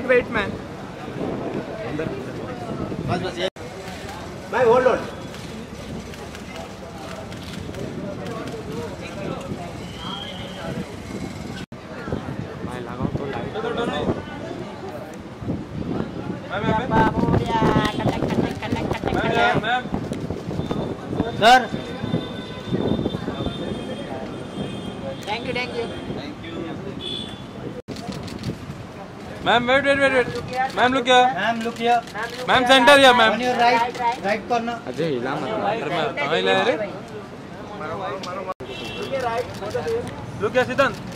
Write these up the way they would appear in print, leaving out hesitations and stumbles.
Wait man. बस ये भाई होल्ड ऑन। भाई लगाओ तो light sir thank you ma'am wait ma'am look here ma'am centre या ma'am on your right corner. Ajay हिला मत अरे मैं कहाँ हिला रे look here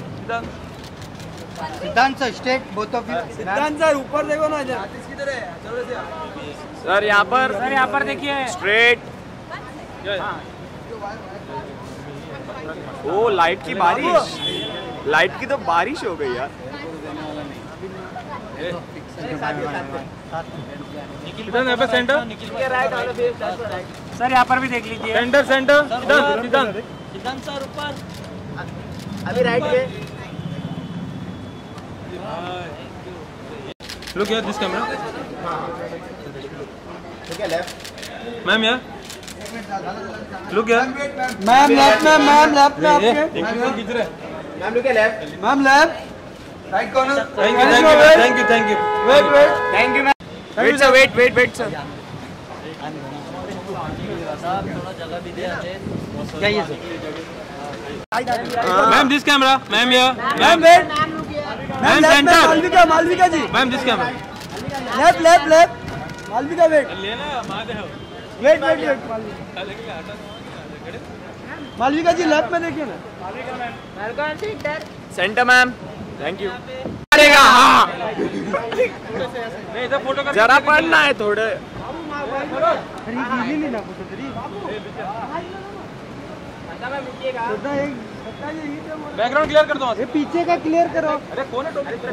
Siddhant sir straight both of you. Siddhant sir ऊपर देखो ना इधर सर यहाँ पर देखिए स्ट्रेट। ओ लाइट की बारिश, लाइट की तो बारिश हो गई यार। सेंटर सर यहाँ पर भी देख लीजिए। सेंटर सिद्धांत सर ऊपर अभी राइट पे। लुक हियर दिस कैमरा ठीक है लेफ्ट मैम यार लुक हियर मैम लेफ्ट में आपके खींच रहे मैम लुक है left ma'am left right corner. Thank you wait thank you ma'am. Wait sir wait sir. क्या ये sir ma'am this camera ma'am यार ma'am wait ma'am centre Malvika ji ma'am this camera left Malvika wait लेना मादे हो wait Malvika जी left में देखिए ना। Centre ma'am thank you. अरेगा हाँ नहीं इधर फोटो कर जरा पढ़ना है थोड़े। बैकग्राउंड क्लियर कर दो ये पीछे का क्लियर करो। अरे कौन है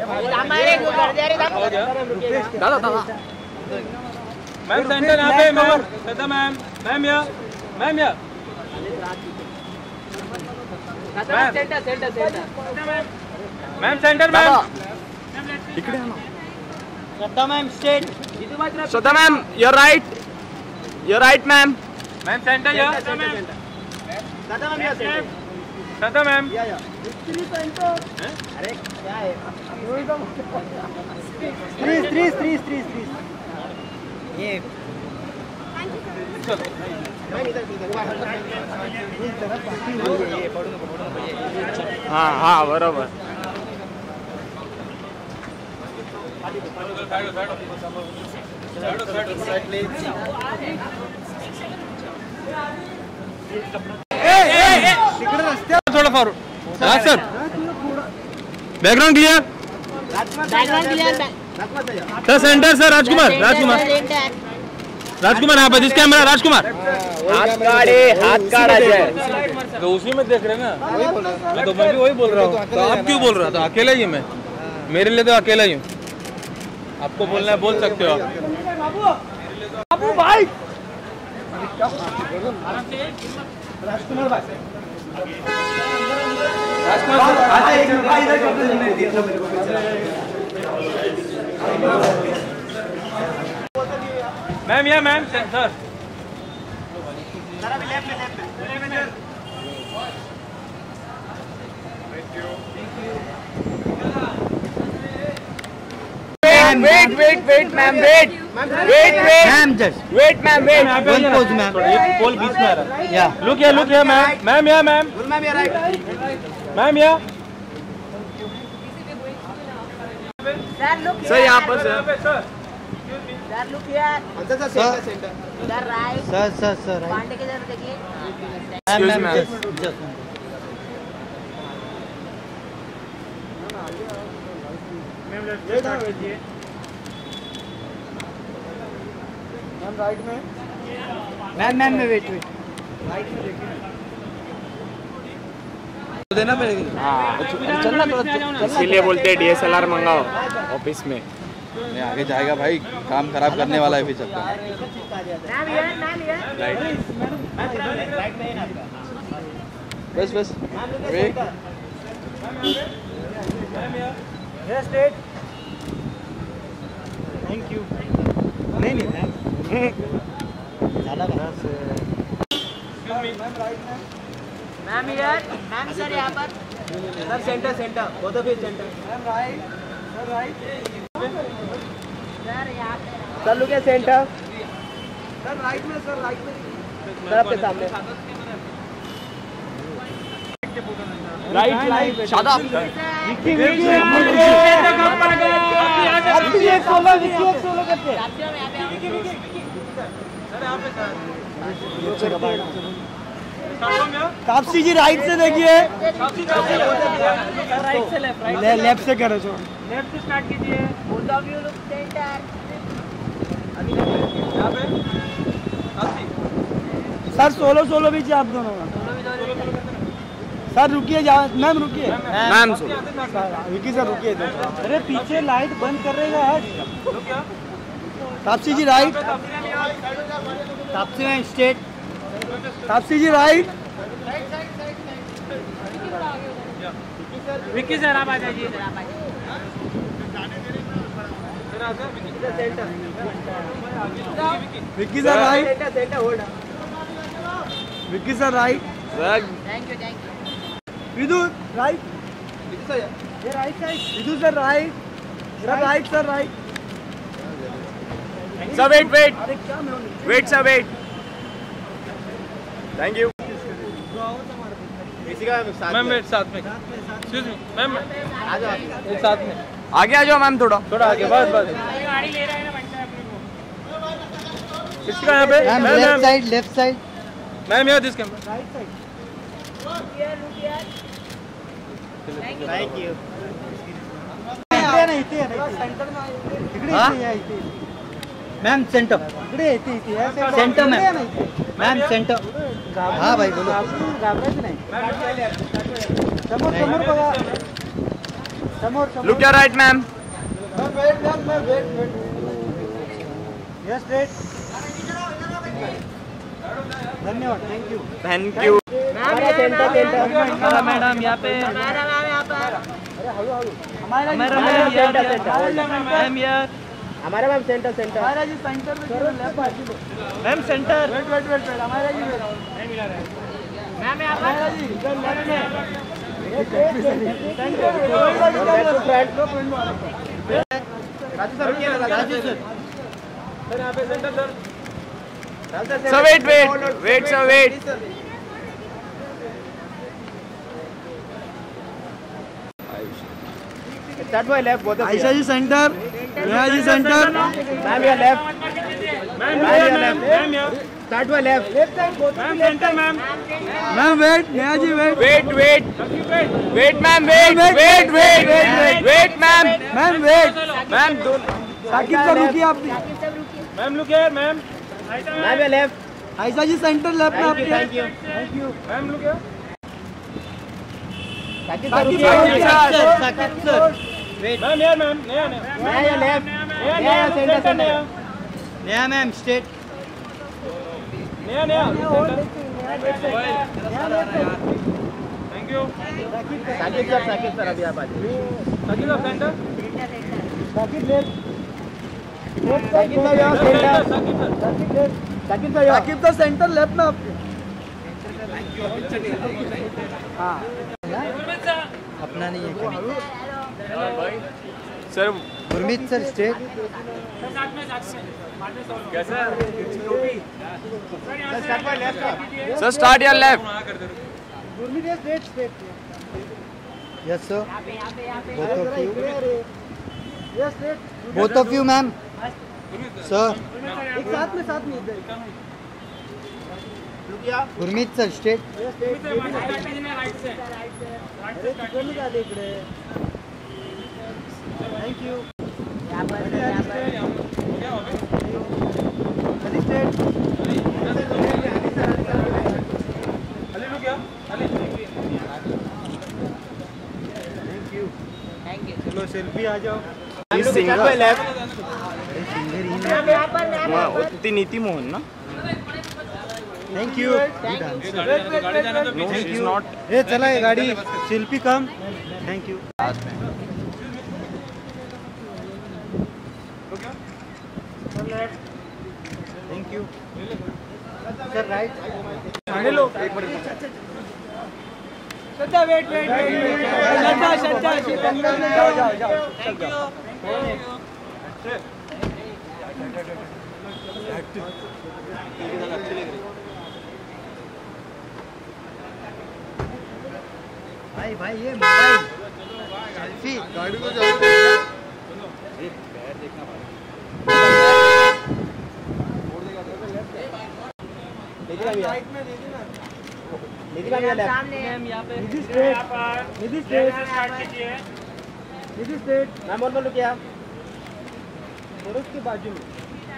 दादा मैम सेंटर यहाँ पे मैम सदा मैम या मैम सेंटर मैम इकडे आना। Shraddha ma'am straight. Shraddha ma'am your right ma'am. Ma'am centre या सदा मैम अरे क्या है स्त्री ये हाँ बरोबर। थोड़ा फॉरवर्ड हाँ sir background clear sir centre sir Rajkumar यहाँ पर जिस कैमरा राजकुमार हाथ काढ़ा जाए तो उसी में देख रहे हैं ना मैं भी वही बोल रहा हूँ। तो आप क्यों बोल रहा था? अकेला ही मैं मेरे लिए तो अकेला ही हूँ। आपको बोलना है बोल सकते हो आप। बाबू भाई राजकुमार मैम या ma'am sir wait ma'am wait ma'am just wait ma'am wait one pose ma'am ये पोल बीच में आ रहा है। या लुक या मैम सर यहाँ पर सर सर पांडे के इधर देखिए। मैम राइट में मैम वेट राइट में देखिए देना पड़ेगा। चलना इसीलिए बोलते हैं DSLR मंगाओ ऑफिस में। नहीं आगे जाएगा भाई, काम खराब करने वाला है फिर सबका। बस थैंक यू। नहीं नहीं ज़्यादा मैम यार, मैम सर यहाँ पर। Sir centre centre, both of you centre. Ma'am right, sir right. Sir यहाँ पे। Sir look at centre. Sir right में, सर राइट में। सर आपके सामने। राइट राइट शादाब विक्की विक्की एक सोलो करते। तापसी जी राइट से देखिए। राइट से लेफ्ट, लेफ्ट से करो जो। लेफ्ट से स्टार्ट कीजिए। Both of you look centre. Sir solo solo भी चाहिए आप दोनों का। सर रुकिए, जा मैम रुकिए। मैम विक्की सर रुकिए। अरे पीछे लाइट बंद कर रहेगा आज। Taapsee ji right. Taapsee ma'am straight. Taapsee ji right. Vicky sir आप आ जाइए। Vicky sir right. Vicky sir right. Thank you. Vidhu right. ये right side. Vidhu sir right. Sir right, sir right. Sir wait wait अरे क्या मैं wait sir wait thank you ma'am wait साथ में, एक्सक्यूज मी मैम, आ जाओ एक साथ में, आगे आ जाओ मैम थोड़ा आगे बस गाड़ी ले रहा है ना बनता है अपने को। किसका यहाँ पे मैम? Left side. मैम यहाँ this camera. Right side. Thank you. Ma'am centre. Centre ma'am centre. हाँ भाई बोलो। घाबरायचं नाही। समोर समोर बघा। समोर समोर। Look your right ma'am wait. Yes wait. धन्यवाद, thank you. Thank you madam यहाँ पे। हमारा मैम यहाँ पर। हमारा मैम यार। हमारा मैम सेंटर हमारा जी सेंटर में मैम सेंटर। वेट हमारा जी मैम यहाँ पर। हमारा जी इधर लेफ्ट में sir wait sir wait Ayesha ji centre. Neha ji centre. Ma'am या left. Start by left. Ma'am centre ma'am wait. Neha ji wait wait ma'am wait ma'am ma'am wait. Ma'am Saqib sir रुकिए आप भी। Ma'am look here ma'am, ma'am या left. Ayesha ji centre left में आपके। Thank you. Ma'am look here, Saqib sir. Ma'am यार ma'am, नया नेहा या left. Neha centre. Neha ma'am straight. नया थैंक यू। साकिब सर अभी आप आ जाइए। Sakeel off centre, Saqib left. Saqib sir यहाँ centre. Saqib sir centre left में आपके। हाँ अपना नहीं है sir Gurmeet sir straight. Sir start your left Gurmeet straight. Yes sir. Both of you ma'am. Sir एक साथ में इधर। Gurmeet sir straight. Thank you. चलो सेल्फी आ जाओ। ती नीती मोहन ना thank you. No she is not ये चला है गाड़ी। Selfie come. Thank you. Thank you sir right खाने लो श्रद्धा वेट श्रद्धा जाओ थैंक यू भाई ये मोबाइल सेल्फी गाड़ी को जाओ मैम और बोलो क्या उसके बाजू में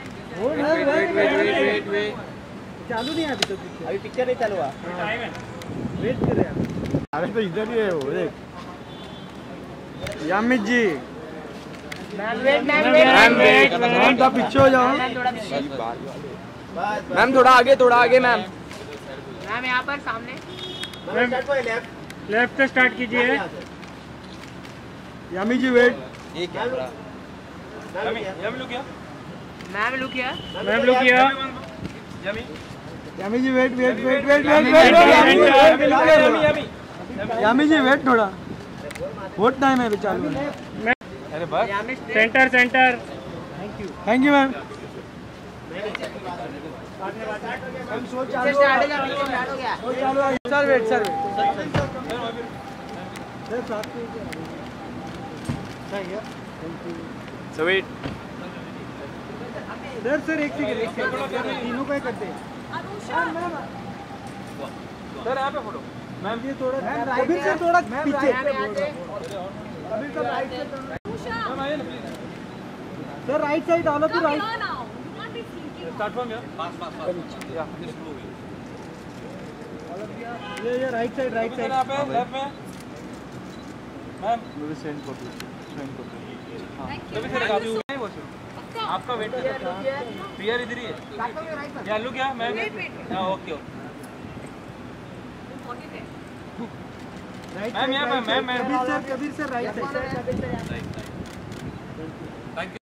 चालू नहीं है अभी तो अभी पिक्चर नहीं चालू हुआ वेट कर रहे हैं अरे तो इधर ही है वो देख यामित जी मैम तो पीछे हो जाओ मैम थोड़ा आगे मैम यहाँ पर सामने लेफ्ट से स्टार्ट कीजिए यामी जी वेट ये क्या ma'am look here Yami ji wait Yami ji wait थोड़ा बहुत टाइम है चालू अरे बस centre thank you ma'am sir wait so wait sir एक सेकंड तीनों का ही करते हैं सर यहाँ पे फोटो मैम ये थोड़ा कबीर सर थोड़ा पीछे Kabir sir right sir right side all of you right start from here ये राइट साइड यहाँ पे लेफ्ट में मैम मुझे सेंड कर दो तभी सर आपका वेट पियर इधर ही है या लुक क्या मैम ओके मैम यहाँ पे ma'am Kabir sir right side